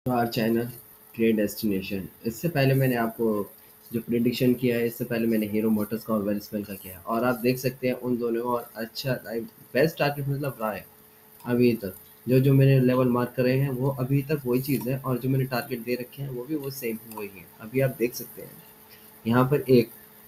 Our channel trade destination. इससे पहले मैंने आपको जो प्रिडिक्शन किया है, इससे पहले मैंने हीरो मोटर्स का और वेल्सपन का किया है, और आप देख सकते हैं उन दोनों का और अच्छा लाइक बेस्ट टारगेट मतलब रहा है अभी तक। जो जो मैंने लेवल मार्क करे हैं वो अभी तक वही चीज़ है, और जो मैंने टारगेट दे रखे हैं वो भी वो सेम वही है। अभी आप देख सकते हैं यहाँ पर एक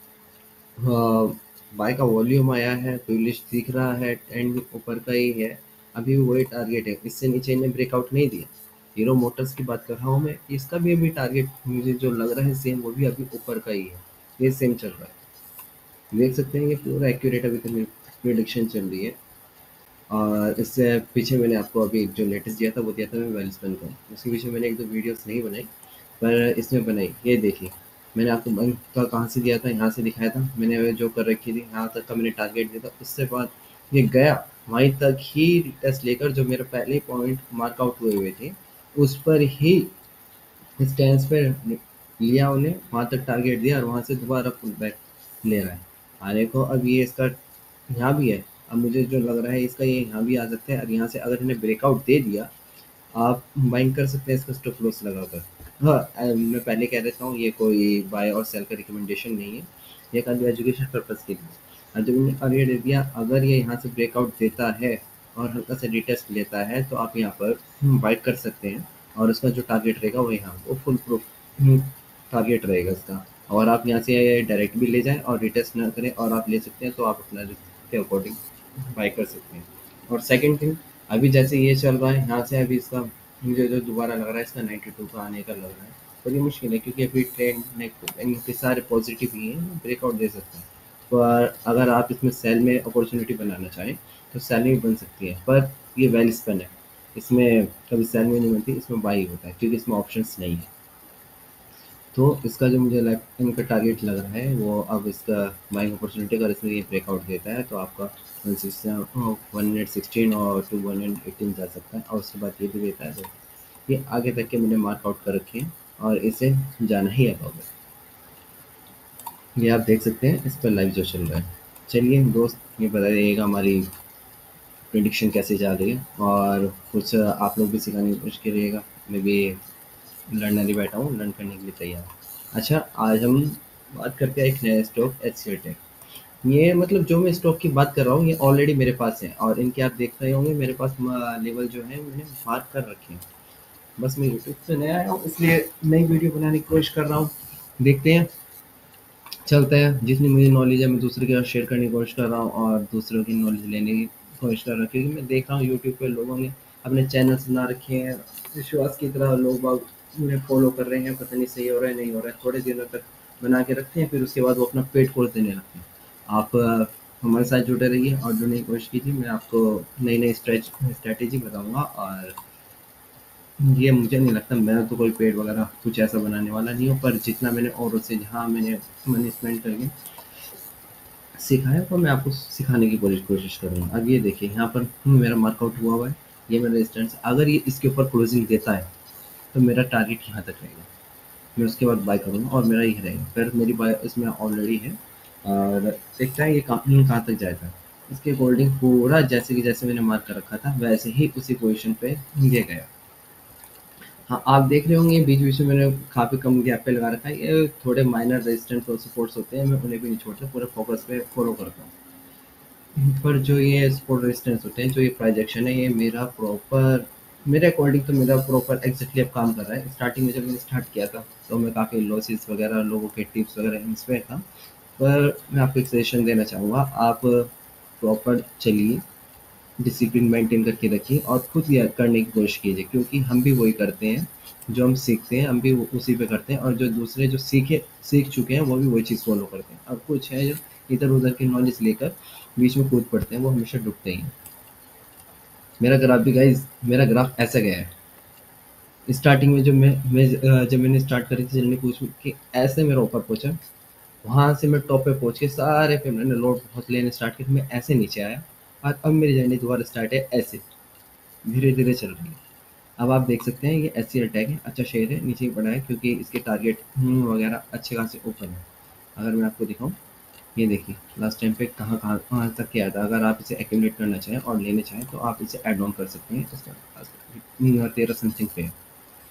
बाय का वॉल्यूम आया है, बुलिश दिख रहा है, एंड ऊपर का ही है। अभी भी वही टारगेट है, इससे नीचे इन्हें ब्रेकआउट नहीं दिया। हीरो मोटर्स की बात कर रहा हूँ मैं, इसका भी अभी टारगेट मुझे जो लग रहा है सेम, वो भी अभी ऊपर का ही है। ये सेम चल रहा है, देख सकते हैं ये पूरा एक्यूरेट अभी तक मेरी प्रिडिक्शन चल रही है। और इससे पीछे मैंने आपको अभी जो लेटेस्ट दिया था वो दिया था मैं वेल्सपन का। उसके पीछे मैंने एक दो वीडियोस नहीं बनाई, पर इसमें बनाई। ये देखिए, मैंने आपको बैंक का कहाँ से दिया था, यहाँ से दिखाया था मैंने जो कर रखी थी, यहाँ तक का मैंने टारगेट दिया था। उससे बाद ये गया वहीं तक ही टेस्ट लेकर, जो मेरे पहले पॉइंट मार्कआउट हुए हुए थे उस पर ही स्टैंड पे लिया उन्हें, वहाँ तक टारगेट दिया और वहाँ से दोबारा पुल बैक ले रहा है। आने को अब ये इसका यहाँ भी है। अब मुझे जो लग रहा है इसका ये यहाँ भी आ सकता है, और यहाँ से अगर इन्हें ब्रेकआउट दे दिया, आप बाइंग कर सकते हैं इसका स्टॉप लॉस लगाकर। हाँ, मैं पहले कह देता हूँ ये कोई बाय और सेल का रिकमेंडेशन नहीं है, ये खाली एजुकेशन पर्पज़ के लिए। और जब मैंने अर्लियर दे दिया, अगर ये यहाँ से ब्रेकआउट देता है और हल्का सा रिटेस्ट लेता है तो आप यहाँ पर बाइट कर सकते हैं, और उसका जो टारगेट रहेगा वो यहाँ वो फुल प्रूफ टारगेट रहेगा इसका। और आप यहाँ से डायरेक्ट भी ले जाएं और रिटेस्ट ना करें और आप ले सकते हैं, तो आप अपना रिस्क के अकॉर्डिंग बाय कर सकते हैं। और सेकंड थिंग, अभी जैसे ये चल रहा है यहाँ से, अभी इसका मुझे जो दोबारा लग रहा है इसका 92 का आने का लग रहा है। पर ये मुश्किल है क्योंकि अभी ट्रेंड इनके सारे पॉजिटिव ही हैं, ब्रेकआउट दे सकते हैं। पर अगर आप इसमें सेल में अपॉर्चुनिटी बनाना चाहें तो सेल में बन सकती है, पर ये वेल स्पेन है। इसमें कभी सेल में नहीं बनती, इसमें बाई होता है क्योंकि इसमें ऑप्शंस नहीं है। तो इसका जो मुझे इनका टारगेट लग रहा है वो, अब इसका बाइंग अपॉर्चुनिटी अगर इसमें ये ब्रेकआउट देता है तो आपका 116 और टू 118 जा सकता है, और उसके बाद ये भी देता है। तो ये आगे तक के मैंने मार्क आउट कर रखे हैं और इसे जाना ही है अब। ये आप देख सकते हैं इस पर लाइव जो चल रहा है। चलिए दोस्त, ये बता दीजिएगा हमारी प्रिडिक्शन कैसे जा रही है, और कुछ आप लोग भी सिखाने की कोशिश करिएगा। मैं भी लर्नर ही बैठा हूँ, लर्न करने के लिए तैयार हूँ। अच्छा, आज हम बात करते हैं एक नया स्टॉक एचसीएल टेक। ये मतलब जो मैं स्टॉक की बात कर रहा हूँ ये ऑलरेडी मेरे पास है, और इनके आप देख रहे होंगे मेरे पास लेवल जो है मैंने मार्क कर रखे हैं। बस मैं यूट्यूब से नया आया हूँ इसलिए नई वीडियो बनाने की कोशिश कर रहा हूँ। देखते हैं, चलते हैं। जितनी मुझे नॉलेज है मैं दूसरे के साथ शेयर करने की कोशिश कर रहा हूँ, और दूसरों की नॉलेज लेने की कोशिश कर रहा हूँ, क्योंकि मैं देख रहा हूँ यूट्यूब पे लोगों ने अपने चैनल्स बना रखे हैं, विश्वास की तरह लोग बाग उन्हें फॉलो कर रहे हैं। पता नहीं सही हो रहा है नहीं हो रहा है, थोड़े दिनों तक बना के रखते हैं, फिर उसके बाद वो अपना पेड कोर्स देने लगते हैं। आप हमारे साथ जुड़े रहिए और जुड़ने की कोशिश कीजिए। मैं आपको नई नई स्ट्रैटेजी बताऊँगा, और ये मुझे नहीं लगता मैं तो कोई पेड़ वगैरह कुछ ऐसा बनाने वाला नहीं हूँ, पर जितना मैंने औरों से जहाँ मैंने मनी स्पेंड करके सीखा है वो मैं आपको सिखाने की कोशिश करूँगा। अब ये देखिए यहाँ पर मेरा मार्कआउट हुआ हुआ है, ये मेरा रेजिस्टेंस। अगर ये इसके ऊपर क्लोजिंग देता है तो मेरा टारगेट यहाँ तक रहेगा, मैं उसके बाद बाय करूँगा और मेरा ये रहेगा। फिर मेरी बाय इसमें ऑलरेडी है, और देखता है ये कहाँ तक जाएगा। इसके अकॉर्डिंग पूरा जैसे कि जैसे मैंने मार्क कर रखा था वैसे ही उसी पोजीशन पे ये गया। हाँ, आप देख रहे होंगे बीच-बीच में मैंने काफ़ी कम गैप पे लगा रखा है। ये थोड़े माइनर रेजिस्टेंस और सपोर्ट्स होते हैं, मैं उन्हें भी नहीं छोड़ता, पूरे फोकस पे फॉलो करता हूँ। पर जो ये सपोर्ट रेजिस्टेंस होते हैं, जो ये प्रोजेक्शन है, ये मेरा प्रॉपर मेरे अकॉर्डिंग तो मेरा प्रॉपर एग्ज़ैक्टली अब काम कर रहा है। स्टार्टिंग में जब मैंने स्टार्ट किया था, तो मैं काफ़ी लॉसेस वगैरह लोगों के टिप्स वगैरह इसमें था। पर मैं आपको एक सजेशन देना चाहूँगा, आप प्रॉपर चलिए, डिसिप्लिन मेंटेन करके रखिए और खुद याद करने की कोशिश कीजिए, क्योंकि हम भी वही करते हैं। जो हम सीखते हैं हम भी उसी पे करते हैं, और जो दूसरे जो सीख चुके हैं वो भी वही चीज़ फॉलो करते हैं। अब कुछ है जो इधर उधर की नॉलेज लेकर बीच में कूद पड़ते हैं, वो हमेशा डूबते ही हैं। मेरा ग्राफ भी गाइज, मेरा ग्राफ ऐसा गया है। स्टार्टिंग में जब मैंने स्टार्ट करी थी चलने पूछ कि ऐसे मेरा ऊपर पहुंचा, वहां से मैं टॉप पे पहुंच के सारे पे मैंने लोड बहुत लेने स्टार्ट किए, मैं ऐसे नीचे आया, और अब मेरी जर्नी दोबारा स्टार्ट है ऐसे धीरे धीरे चल रही है। अब आप देख सकते हैं ये एचसीएल टैग है, अच्छा शेयर है, नीचे ही पड़ा है क्योंकि इसके टारगेट वगैरह अच्छे खासे ओपन है। अगर मैं आपको दिखाऊं, ये देखिए लास्ट टाइम पे कहाँ कहाँ कहाँ तक किया था। अगर आप इसे एक्यूमुलेट करना चाहें और लेना चाहें तो आप इसे ऐड ऑन कर सकते हैं, इसका 13 समथिंग पे है।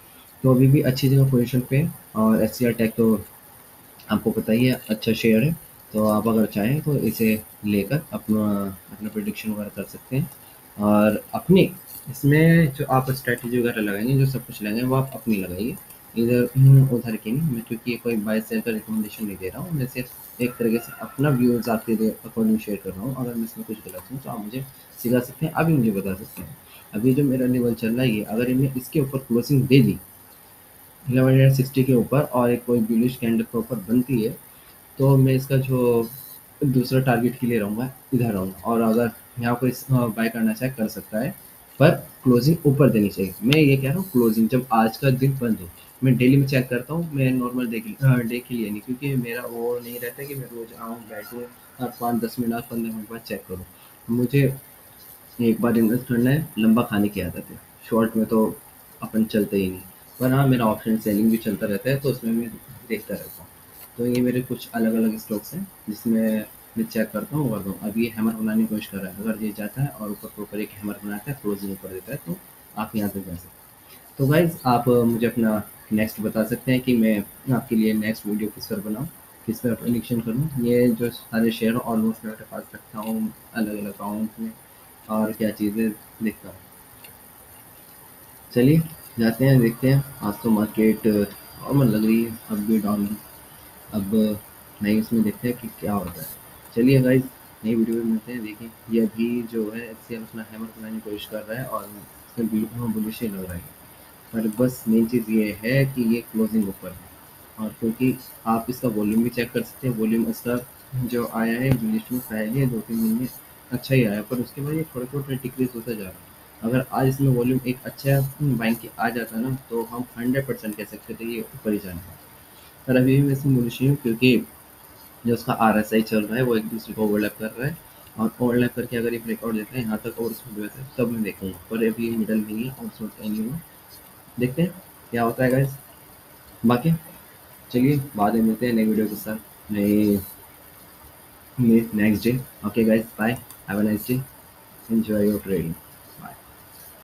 तो अभी भी अच्छी जगह पोजीशन पे है और एच सी आर टेक तो आपको पता ही है अच्छा शेयर है। तो आप अगर चाहें तो इसे लेकर अपना अपना प्रिडिक्शन वगैरह कर सकते हैं और अपनी इसमें जो आप स्ट्रैटेजी वगैरह लगाएंगे, जो सब कुछ लगाएंगे वो आप अपनी लगाइए, इधर उधर की नहीं। मैं क्योंकि ये कोई बाय सेल का रिकमेंडेशन नहीं दे रहा हूँ, मैं सिर्फ एक तरीके से अपना व्यूज़ आपके अकॉर्डिंग शेयर कर रहा हूँ। अगर मैं इसमें कुछ गलत हूँ तो आप मुझे सिखा सकते हैं, अभी मुझे बता सकते हैं। अभी जो मेरा लेवल चल रहा है ये, अगर इन्हें इसके ऊपर क्लोजिंग दे दी 1160 के ऊपर और एक कोई बुलिश कैंडल के ऊपर बनती है, तो मैं इसका जो दूसरा टारगेट के लिए रहूँगा इधर रहूँगा, और अगर यहाँ कोई बाय करना चाहे कर सकता है, पर क्लोजिंग ऊपर देनी चाहिए। मैं ये कह रहा हूँ क्लोजिंग जब आज का दिन बंद हो, मैं डेली में चेक करता हूँ, मैं नॉर्मल डे के लिए नहीं, क्योंकि मेरा वो नहीं रहता कि मैं रोज आऊँ बैठूँ और 5-10 मिनट 15 मिनट बाद चेक करूँ। मुझे एक बार इन्वेस्ट करना है, लंबा खाने की आदत है। शॉर्ट में तो अपन चलते ही नहीं। पर हाँ, मेरा ऑप्शन सेलिंग भी चलता रहता है, तो उसमें मैं देखता रहता हूँ। तो ये मेरे कुछ अलग अलग स्टॉक्स हैं जिसमें मैं चेक करता हूँ करता हूँ। अब ये हैमर बनाने की कोशिश कर रहा है, अगर ये जाता है और ऊपर के ऊपर एक हैमर बनाता है, क्लोजिंग ऊपर देता है, तो आप यहाँ तक जा सकते हैं। तो गाइज आप मुझे अपना नेक्स्ट बता सकते हैं कि मैं आपके लिए नेक्स्ट वीडियो किस पर बनाऊँ, किस पर प्रेडिक्शन करूँ। ये जो सारे शेयर ऑलमोस्ट मैं अपने पास रखता हूँ अलग अलग अकाउंट में, और क्या चीज़ें देखता हूँ। चलिए जाते हैं, देखते हैं। आज तो मार्केट नॉर्मल लग रही है, अब भी डाउन है। अब नई उसमें देखते हैं कि क्या होता है। चलिए गाइज, नई वीडियो में मिलते हैं। देखिए ये अभी जो है एचसीएल अपना हैमर बनाने की कोशिश कर रहा है और इसमें बिल्कुल बुलिश ही लग रहा है। पर बस मेन चीज़ ये है कि ये क्लोजिंग ऊपर है, और क्योंकि आप इसका वॉल्यूम भी चेक कर सकते हैं। वॉल्यूम इसका जो आया है लिस्ट में पहले 2-3 दिन में अच्छा ही आया, पर उसके बाद ये थोड़ा थोड़ा डिक्रीज होता जा रहा है। अगर आज इसमें वॉल्यूम एक अच्छा बैंक की आ जाता ना, तो हम 100% कह सकते थे ये ऊपर ही जाने वाला है। पर अभी भी मैं इसमें बुलिश ही हूँ, क्योंकि जो उसका आर एस आई चल रहा है वो एक दूसरे को ओवरलैप कर रहा है, और ओवरलैप करके अगर ये ब्रेकआउट देते हैं यहाँ तक और उसमें जो है तब मैं देखूंगा। पर अभी मिडल में ही है और उसमें कहीं नहीं हुआ। देखते हैं क्या होता है गाइस। बाकी चलिए बाद में मिलते हैं नई वीडियो के साथ, नए next day. Okay guys, bye, have a nice day, enjoy your trading.